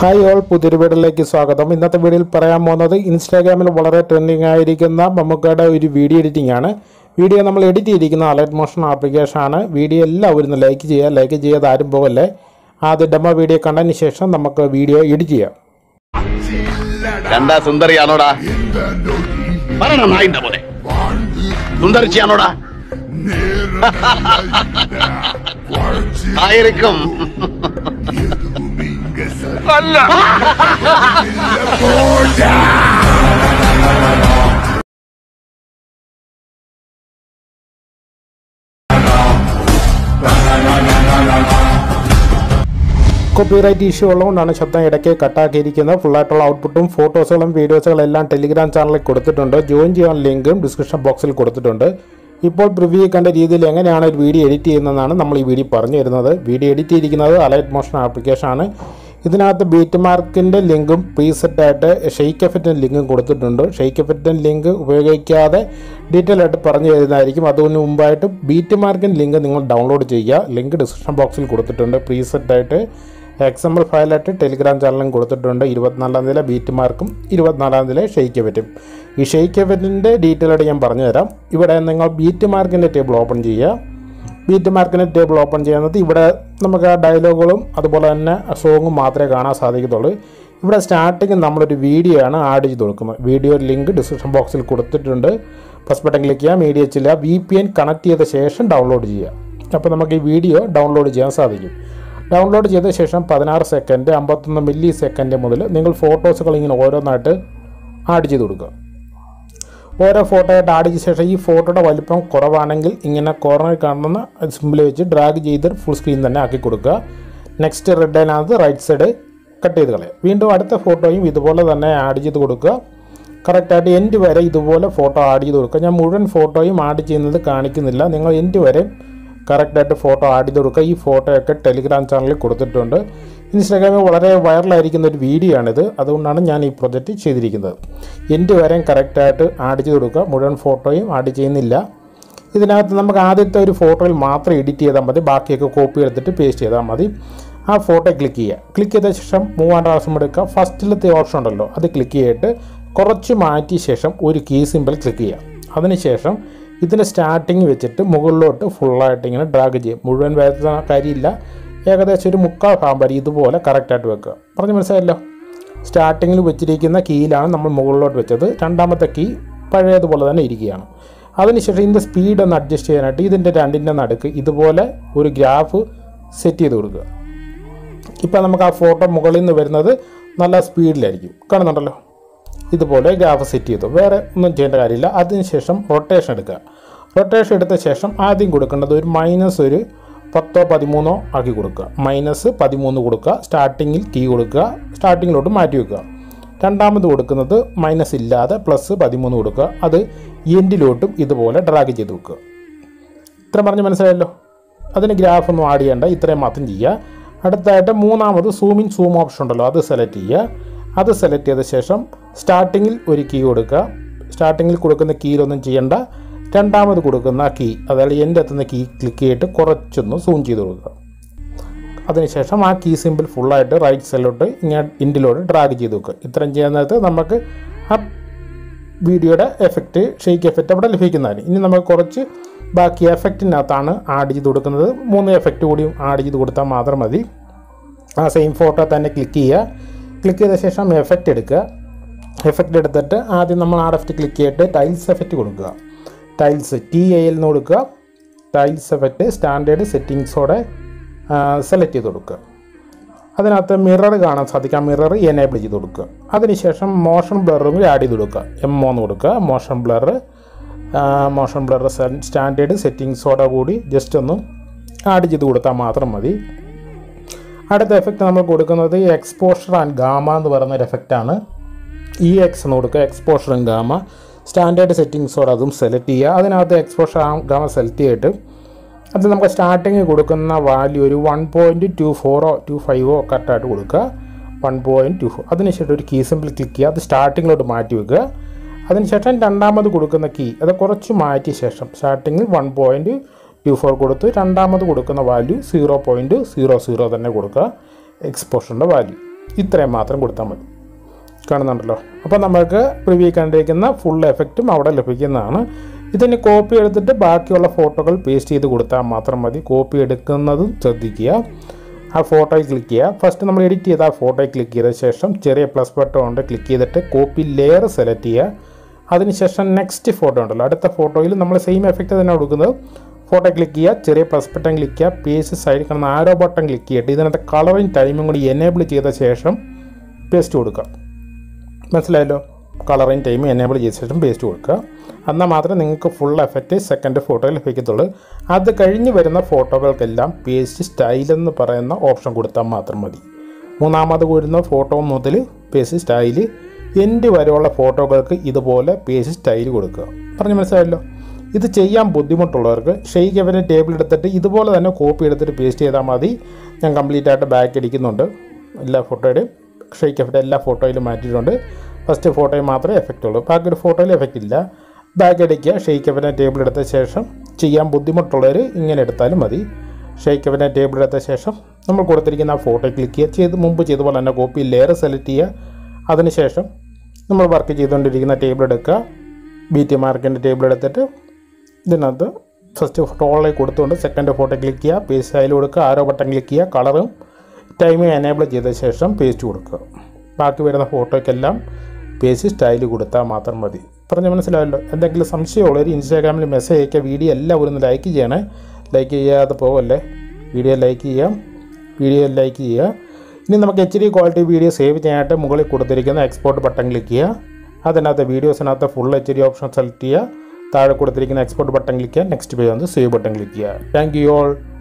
Hi all, പുതിയൊരു വീഡിയോയിലേക്ക് സ്വാഗതം. ഇന്നത്തെ വീഡിയോയിൽ പറയാൻ പോകുന്നത് ഇൻസ്റ്റാഗ്രാമിൽ വളരെ ട്രെൻഡിങ് ആയിരിക്കുന്ന മമ്മൂക്കയുടെ ഒരു വീഡിയോ എഡിറ്റിംഗ് ആണ്. വീഡിയോ നമ്മൾ എഡിറ്റ് ചെയ്തിരിക്കുന്ന അലൈറ്റ് മോഷൻ ആപ്ലിക്കേഷനാണ്. വീഡിയോ എല്ലാവരും ലൈക്ക് ചെയ്യാതെ ആരും പോകല്ലേ. ആദ്യം ഡെമോ വീഡിയോ കണ്ടതിന് ശേഷം നമുക്ക് വീഡിയോ എഡിറ്റ് ചെയ്യാം. കണ്ടാ സുന്ദരിയാണോടാ? സുന്ദരിച്ചാണോടാ? ആയിരിക്കും. അല്ല. കോപ്പിറൈറ്റ് ഇഷ്യൂ ഉള്ളതുകൊണ്ടാണ് ശബ്ദം ഇടയ്ക്ക് കട്ടാക്കിയിരിക്കുന്നത്. ഫുള്ളായിട്ടുള്ള ഔട്ട്പുട്ടും ഫോട്ടോസുകളും വീഡിയോസുകളും എല്ലാം ടെലിഗ്രാം ചാനലിൽ കൊടുത്തിട്ടുണ്ട്. ജോയിൻ ചെയ്യാൻ ലിങ്കും ഡിസ്ക്രിപ്ഷൻ ബോക്സിൽ കൊടുത്തിട്ടുണ്ട്. ഇപ്പോൾ പ്രിവ്യൂ കണ്ട രീതിയിൽ എങ്ങനെയാണ് ഒരു വീഡിയോ എഡിറ്റ് ചെയ്യുന്നതെന്നാണ് നമ്മൾ ഈ വീഡിയോ പറഞ്ഞു തരുന്നത്. വീഡിയോ എഡിറ്റ് ചെയ്തിരിക്കുന്നത് അലൈറ്റ് മോഷൻ ആപ്ലിക്കേഷനാണ്. ഇതിനകത്ത് ബീറ്റ് മാർക്കിൻ്റെ ലിങ്കും പ്രീസെറ്റായിട്ട് ഷെയ്ക്ക് എഫക്റ്റിൻ്റെ ലിങ്കും കൊടുത്തിട്ടുണ്ട്. ഷെയ്ക്ക് എഫക്റ്റിൻ്റെ ലിങ്ക് ഉപയോഗിക്കാതെ ഡീറ്റെയിൽ ആയിട്ട് പറഞ്ഞു തരുന്നതായിരിക്കും. അതിന് മുമ്പായിട്ട് ബീറ്റ് മാർക്കിൻ്റെ ലിങ്ക് നിങ്ങൾ ഡൗൺലോഡ് ചെയ്യുക. ലിങ്ക് ഡിസ്ക്രിപ്ഷൻ ബോക്സിൽ കൊടുത്തിട്ടുണ്ട്. പ്രീസെറ്റായിട്ട് XML ഫയലായിട്ട് ടെലിഗ്രാം ചാനലും കൊടുത്തിട്ടുണ്ട്. 24 ബീറ്റ് മാർക്കും 24 ഷെയ്ക്ക് എഫക്റ്റും. ഈ ഷെയ്ക്ക് എഫക്റ്റിൻ്റെ ഡീറ്റെയിൽ ആയിട്ട് ഞാൻ പറഞ്ഞു തരാം. ഇവിടെ നിങ്ങൾ ബീറ്റ് മാർക്കിൻ്റെ ടേബിൾ ഓപ്പൺ ചെയ്യുക. ബീറ്റ് മാർക്കിൻ്റെ ടേബിൾ ഓപ്പൺ ചെയ്യുന്നത് ഇവിടെ നമുക്ക് ആ ഡയലോഗുകളും അതുപോലെ തന്നെ സോങ്ങും മാത്രമേ കാണാൻ സാധിക്കത്തുള്ളൂ. ഇവിടെ സ്റ്റാർട്ടിങ് നമ്മളൊരു വീഡിയോ ആണ് ആഡ് ചെയ്ത് കൊടുക്കുന്നത്. വീഡിയോ ലിങ്ക് ഡിസ്ക്രിപ്ഷൻ ബോക്സിൽ കൊടുത്തിട്ടുണ്ട്. ഫസ്റ്റ് ബട്ടൺ ക്ലിക്ക് ചെയ്യുക. മീഡിയ ചെയ്യുക. VPN കണക്ട് ചെയ്ത ശേഷം ഡൗൺലോഡ് ചെയ്യുക. അപ്പോൾ നമുക്ക് ഈ വീഡിയോ ഡൗൺലോഡ് ചെയ്യാൻ സാധിക്കും. ഡൗൺലോഡ് ചെയ്ത ശേഷം 16 സെക്കൻഡ് 51 മില്ലി സെക്കൻഡ് മുതൽ നിങ്ങൾ ഫോട്ടോസുകൾ ഇങ്ങനെ ഓരോന്നായിട്ട് ആഡ് ചെയ്ത് കൊടുക്കുക. ഓരോ ഫോട്ടോ ആയിട്ട് ആഡ് ചെയ്ത ശേഷം ഈ ഫോട്ടോയുടെ വലിപ്പം കുറവാണെങ്കിൽ ഇങ്ങനെ കോർണറിൽ കാണുന്ന സിമ്പിൾ വെച്ച് ഡ്രാഗ് ചെയ്ത് ഫുൾ സ്ക്രീൻ തന്നെ ആക്കി കൊടുക്കുക. നെക്സ്റ്റ് റെഡ് ലൈനകത്ത് റൈറ്റ് സൈഡ് കട്ട് ചെയ്ത് കളയുക. വീണ്ടും അടുത്ത ഫോട്ടോയും ഇതുപോലെ തന്നെ ആഡ് ചെയ്ത് കൊടുക്കുക. കറക്റ്റായിട്ട് എൻഡ് വരെ ഇതുപോലെ ഫോട്ടോ ആഡ് ചെയ്ത് കൊടുക്കുക. ഞാൻ മുഴുവൻ ഫോട്ടോയും ആഡ് ചെയ്യുന്നത് കാണിക്കുന്നില്ല. നിങ്ങൾ എൻഡ് വരെ കറക്റ്റായിട്ട് ഫോട്ടോ ആഡ് ചെയ്ത് കൊടുക്കുക. ഈ ഫോട്ടോയൊക്കെ ടെലിഗ്രാം ചാനലിൽ കൊടുത്തിട്ടുണ്ട്. ഇൻസ്റ്റാഗ്രാമിൽ വളരെ വൈറലായിരിക്കുന്ന ഒരു വീഡിയോ ആണിത്. അതുകൊണ്ടാണ് ഞാൻ ഈ പ്രൊജക്റ്റ് ചെയ്തിരിക്കുന്നത്. എൻഡ് വരെയും കറക്റ്റായിട്ട് ആഡ് ചെയ്ത് കൊടുക്കുക. മുഴുവൻ ഫോട്ടോയും ആഡ് ചെയ്യുന്നില്ല. ഇതിനകത്ത് നമുക്ക് ആദ്യത്തെ ഒരു ഫോട്ടോയിൽ മാത്രം എഡിറ്റ് ചെയ്താൽ മതി. ബാക്കിയൊക്കെ കോപ്പി എടുത്തിട്ട് പേസ്റ്റ് ചെയ്താൽ മതി. ആ ഫോട്ടോ ക്ലിക്ക് ചെയ്യുക. ക്ലിക്ക് ചെയ്ത ശേഷം മൂവ് ആൻഡ് ആവശ്യം എടുക്കുക. ഫസ്റ്റിലത്തെ ഓപ്ഷൻ ഉണ്ടല്ലോ, അത് ക്ലിക്ക് ചെയ്തിട്ട് കുറച്ച് മാറ്റിയ ശേഷം ഒരു കീ സിമ്പിൾ ക്ലിക്ക് ചെയ്യുക. അതിനുശേഷം ഇതിൻ്റെ സ്റ്റാർട്ടിങ് വെച്ചിട്ട് മുകളിലോട്ട് ഫുള്ളായിട്ട് ഇങ്ങനെ ഡ്രാഗ് ചെയ്യും. മുഴുവൻ വേദന കാര്യമില്ല. ഏകദേശം ഒരു 3/4 ഭാഗം വരെ ഇതുപോലെ കറക്റ്റായിട്ട് വെക്കുക. പറഞ്ഞ് മനസ്സിലായല്ലോ. സ്റ്റാർട്ടിങ്ങിൽ വെച്ചിരിക്കുന്ന കീയിലാണ് നമ്മൾ മുകളിലോട്ട് വെച്ചത്. രണ്ടാമത്തെ കീ പഴയതുപോലെ തന്നെ ഇരിക്കുകയാണ്. അതിനുശേഷം ഇതിൻ്റെ സ്പീഡ് ഒന്ന് അഡ്ജസ്റ്റ് ചെയ്യാനായിട്ട് ഇതിൻ്റെ രണ്ടിൻ്റെ നടുക്ക് ഇതുപോലെ ഒരു ഗ്രാഫ് സെറ്റ് ചെയ്ത് കൊടുക്കുക. ഇപ്പം നമുക്ക് ആ ഫോട്ടോ മുകളിൽ നിന്ന് വരുന്നത് നല്ല സ്പീഡിലായിരിക്കും. കാണുന്നുണ്ടല്ലോ, ഇതുപോലെ ഗ്രാഫ് സെറ്റ് ചെയ്തു. വേറെ ഒന്നും ചെയ്യേണ്ട കാര്യമില്ല. അതിനുശേഷം റൊട്ടേഷൻ എടുക്കുക. റൊട്ടേഷൻ എടുത്ത ശേഷം ആദ്യം കൊടുക്കേണ്ടത് ഒരു -10-13 ആക്കി കൊടുക്കുക. -13 കൊടുക്കുക. സ്റ്റാർട്ടിങ്ങിൽ കീ കൊടുക്കുക. സ്റ്റാർട്ടിങ്ങിലോട്ട് മാറ്റി വെക്കുക. രണ്ടാമത് കൊടുക്കുന്നത് മൈനസ് ഇല്ലാതെ +13 കൊടുക്കുക. അത് എൻഡിലോട്ടും ഇതുപോലെ ഡ്രാഗ് ചെയ്ത് വെക്കുക. ഇത്ര പറഞ്ഞ് മനസ്സിലായല്ലോ. അതിന് ഗ്രാഫ് ഒന്നും ആഡ് ചെയ്യേണ്ട, ഇത്രയും മാത്രം ചെയ്യുക. അടുത്തായിട്ട് മൂന്നാമത് സൂം ഇൻ സൂം ഓപ്ഷൻ ഉണ്ടല്ലോ, അത് സെലക്ട് ചെയ്യുക. അത് സെലക്ട് ചെയ്ത ശേഷം സ്റ്റാർട്ടിങ്ങിൽ ഒരു കീ കൊടുക്കുക. സ്റ്റാർട്ടിങ്ങിൽ കൊടുക്കുന്ന കീയിലൊന്നും ചെയ്യേണ്ട. രണ്ടാമത് കൊടുക്കുന്ന കീ, അതായത് എൻ്റെ എത്തുന്ന കീ ക്ലിക്ക് ചെയ്തിട്ട് കുറച്ചൊന്ന് സൂം ചെയ്ത് കൊടുക്കുക. അതിനുശേഷം ആ കീ സിമ്പിൾ ഫുള്ളായിട്ട് റൈറ്റ് സൈഡിലോട്ട് ഇങ്ങനെ ഇൻഡിലോട്ട് ഡ്രാഗ് ചെയ്ത് വെക്കുക. ഇത്രയും ചെയ്യുന്നത് നമുക്ക് ആ വീഡിയോയുടെ എഫക്റ്റ്, ഷെയ്ക്ക് എഫക്റ്റ് അവിടെ ലഭിക്കുന്നതാണ്. ഇനി നമുക്ക് കുറച്ച് ബാക്കി എഫക്റ്റിനകത്താണ് ആഡ് ചെയ്ത് കൊടുക്കുന്നത്. 3 എഫക്റ്റ് കൂടിയും ആഡ് ചെയ്ത് കൊടുത്താൽ മാത്രം മതി. ആ സെയിം ഫോട്ടോ തന്നെ ക്ലിക്ക് ചെയ്യുക. ക്ലിക്ക് ചെയ്ത ശേഷം എഫക്റ്റ് എടുക്കുക. എഫക്റ്റ് എടുത്തിട്ട് ആദ്യം നമ്മൾ RFT ക്ലിക്ക് ചെയ്തിട്ട് ടൈൽസ് എഫക്റ്റ് കൊടുക്കുക. ടൈൽസ് TIL എന്ന് കൊടുക്കുക. ടൈൽസ് എഫക്റ്റ് സ്റ്റാൻഡേർഡ് സെറ്റിങ്സോടെ സെലക്ട് ചെയ്ത് കൊടുക്കുക. അതിനകത്ത് മിറർ കാണാൻ സാധിക്കും. ആ മിറർ എനേബിൾ ചെയ്ത് കൊടുക്കുക. അതിനുശേഷം മോഷൻ ബ്ലറും കൂടി ആഡ് ചെയ്ത് കൊടുക്കുക. M1 എന്ന് കൊടുക്കുക. മോഷൻ ബ്ലർ സ്റ്റാൻഡേർഡ് സെറ്റിങ്സോടെ കൂടി ജസ്റ്റ് ഒന്ന് ആഡ് ചെയ്ത് കൊടുത്താൽ മാത്രം മതി. അടുത്ത എഫക്റ്റ് നമ്മൾ കൊടുക്കുന്നത് എക്സ്പോഷർ ആൻഡ് ഗാമ എന്ന് പറയുന്ന ഒരു എഫക്റ്റാണ്. EX എന്ന് കൊടുക്കുക. എക്സ്പോഷർ ആൻഡ് ഗാമ സ്റ്റാൻഡേർഡ് സെറ്റിങ്സോടെ അതും സെലക്ട് ചെയ്യുക. അതിനകത്ത് എക്സ്പോഷർ ആൻഡ് ഗാമ സെലക്ട് ചെയ്തിട്ട് അത് നമുക്ക് സ്റ്റാർട്ടിങ് കൊടുക്കുന്ന വാല്യൂ ഒരു 1.24 25 കറക്റ്റായിട്ട് കൊടുക്കുക. 1.24. അതിനുശേഷം ഒരു കീ സിമ്പിൾ ക്ലിക്ക് ചെയ്യുക. അത് സ്റ്റാർട്ടിങ്ങിലോട്ട് മാറ്റി വെക്കുക. അതിനുശേഷം രണ്ടാമത് കൊടുക്കുന്ന കീ അത് കുറച്ച് മാറ്റിയ ശേഷം സ്റ്റാർട്ടിങ്ങിൽ 1.24 കൊടുത്ത് രണ്ടാമത് കൊടുക്കുന്ന വാല്യൂ 0.00 തന്നെ കൊടുക്കുക എക്സ്പോഷറിൻ്റെ വാല്യൂ. ഇത്രയും മാത്രം കൊടുത്താൽ മതി. കാണുന്നുണ്ടല്ലോ. അപ്പോൾ നമുക്ക് പ്രിവ്യൂ കണ്ടിരിക്കുന്ന ഫുൾ എഫക്റ്റും അവിടെ ലഭിക്കുന്നതാണ്. ഇതിന് കോപ്പി എടുത്തിട്ട് ബാക്കിയുള്ള ഫോട്ടോകൾ പേസ്റ്റ് ചെയ്ത് കൊടുത്താൽ മാത്രം മതി. കോപ്പി എടുക്കുന്നതും ശ്രദ്ധിക്കുക. ആ ഫോട്ടോയിൽ ക്ലിക്ക് ചെയ്യുക. ഫസ്റ്റ് നമ്മൾ എഡിറ്റ് ചെയ്ത ആ ഫോട്ടോയിൽ ക്ലിക്ക് ചെയ്ത ശേഷം ചെറിയ പ്ലസ് ബട്ടൺ കൊണ്ട് ക്ലിക്ക് ചെയ്തിട്ട് കോപ്പി ലെയർ സെലക്ട് ചെയ്യുക. അതിനുശേഷം നെക്സ്റ്റ് ഫോട്ടോ ഉണ്ടല്ലോ, അടുത്ത ഫോട്ടോയിൽ നമ്മൾ സെയിം എഫക്റ്റ് തന്നെ കൊടുക്കുന്നത്. ഫോട്ടോ ക്ലിക്ക് ചെയ്യുക, ചെറിയ പ്ലസ് ബട്ടൺ ക്ലിക്ക് ചെയ്യുക, പേസ്റ്റ് സൈഡിൽ കാണുന്ന ആരോ ബട്ടൺ ക്ലിക്ക് ചെയ്തിട്ട് ഇതിനകത്ത് കളറിങ് ടൈമും കൂടി എനേബിൾ ചെയ്ത ശേഷം പേസ്റ്റ് കൊടുക്കുക. മനസ്സിലായല്ലോ? കളറിങ് ടൈം എനേബിൾ ചെയ്ത ശേഷം പേസ്റ്റ് കൊടുക്കുക. എന്നാൽ മാത്രമേ നിങ്ങൾക്ക് ഫുൾ എഫക്റ്റ് സെക്കൻഡ് ഫോട്ടോയിൽ ലഭിക്കത്തുള്ളൂ. അത് കഴിഞ്ഞ് വരുന്ന ഫോട്ടോകൾക്കെല്ലാം പേസ്റ്റ് സ്റ്റൈൽ എന്ന് പറയുന്ന ഓപ്ഷൻ കൊടുത്താൽ മാത്രം മതി. മൂന്നാമത് വരുന്ന ഫോട്ടോ മുതൽ പേസ്റ്റ് സ്റ്റൈല് എൻഡ് വരെയുള്ള ഫോട്ടോകൾക്ക് ഇതുപോലെ പേസ്റ്റ് സ്റ്റൈൽ കൊടുക്കുക. പറഞ്ഞ് മനസ്സിലായല്ലോ? ഇത് ചെയ്യാൻ ബുദ്ധിമുട്ടുള്ളവർക്ക് ഷെയ്ക്ക് എഫക്റ്റ് ടേബിൾ എടുത്തിട്ട് ഇതുപോലെ തന്നെ കോപ്പി എടുത്തിട്ട് പേസ്റ്റ് ചെയ്താൽ മതി. ഞാൻ കംപ്ലീറ്റ് ആയിട്ട് ബാക്ക് അടിക്കുന്നുണ്ട്. എല്ലാ ഫോട്ടോയുടെയും ഷെയ്ക്ക് എഫക്റ്റ് എല്ലാ ഫോട്ടോയിലും മാറ്റിയിട്ടുണ്ട്. ഫസ്റ്റ് ഫോട്ടോയിൽ മാത്രമേ എഫക്റ്റ് ഉള്ളൂ, ബാക്കി ഒരു ഫോട്ടോയിൽ എഫക്റ്റ് ഇല്ല. ബാക്ക് അടിക്കുക, ഷെയ്ക്ക് എഫക്റ്റ് ടേബിൾ എടുത്ത ശേഷം ചെയ്യാൻ ബുദ്ധിമുട്ടുള്ളവർ ഇങ്ങനെ എടുത്താലും മതി. ഷെയ്ക്ക് എഫക്റ്റ് ടേബിൾ എടുത്ത ശേഷം നമ്മൾ കൊടുത്തിരിക്കുന്ന ആ ഫോട്ടോ ക്ലിക്ക് ചെയ്യുക. മുമ്പ് ചെയ്തപോലെ തന്നെ കോപ്പി ലെയർ സെലക്ട് ചെയ്യുക. അതിനുശേഷം നമ്മൾ വർക്ക് ചെയ്തുകൊണ്ടിരിക്കുന്ന ടേബിൾ എടുക്കുക, BT മാർക്കിൻ്റെ ടേബിൾ എടുത്തിട്ട് ഇതിനകത്ത് ഫസ്റ്റ് ഫോട്ടോയിലേക്ക് കൊടുത്തുകൊണ്ട് സെക്കൻഡ് ഫോട്ടോ ക്ലിക്ക് ചെയ്യുക, പേസ്റ്റ് സ്റ്റൈൽ കൊടുക്കുക, ആരോ ബട്ടൺ ക്ലിക്ക് ചെയ്യുക, കളറും ടൈമും എനേബിൾ ചെയ്ത ശേഷം പേസ്റ്റ് കൊടുക്കുക. ബാക്കി വരുന്ന ഫോട്ടോയ്ക്കെല്ലാം പേസ്റ്റ് സ്റ്റൈൽ കൊടുത്താൽ മാത്രം മതി. പറഞ്ഞ് മനസ്സിലായല്ലോ? എന്തെങ്കിലും സംശയമുള്ളവർ ഇൻസ്റ്റാഗ്രാമിൽ മെസ്സേജ് അയക്കുക. വീഡിയോ എല്ലാവരും ഒന്ന് ലൈക്ക് ചെയ്യണേ. ലൈക്ക് ചെയ്യാതെ പോവല്ലേ. വീഡിയോ ലൈക്ക് ചെയ്യുക. ഇനി നമുക്ക് HD ക്വാളിറ്റി വീഡിയോ സേവ് ചെയ്യാനായിട്ട് മുകളിൽ കൊടുത്തിരിക്കുന്ന എക്സ്പോർട്ട് ബട്ടൺ ക്ലിക്ക് ചെയ്യുക. അതിനകത്ത് വീഡിയോസിനകത്ത് ഫുൾ HD ഓപ്ഷൻ സെലക്ട് ചെയ്യുക. താഴെ കൊടുത്തിരിക്കുന്ന എക്സ്പോർട്ട് ബട്ടൺ ക്ലിക്ക് ചെയ്യുക. നെക്സ്റ്റ് പേജ് വന്ന് സേവ് ബട്ടൺ ക്ലിക്ക് ചെയ്യുക. Thank you all.